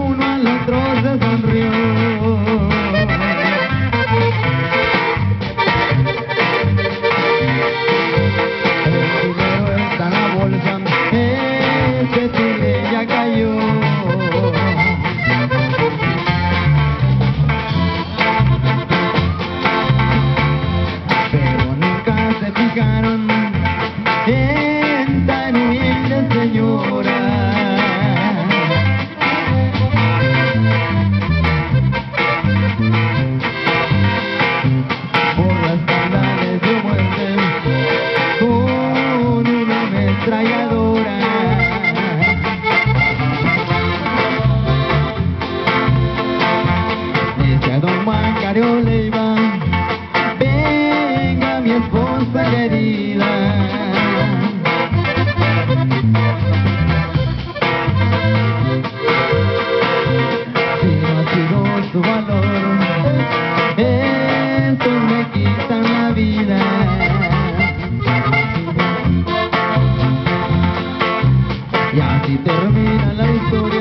uno al otro se sonrió. El dinero está en la bolsa, ese tigre ya cayó. Pero nunca se fijaron en tan humilde señora. Por las espalda dio muerte con una ametralladora. Dice a don Macario Leiva: venga mi esposa querida. Si no ha sido su valor, estos me quitan la vida. Y así termina la historia.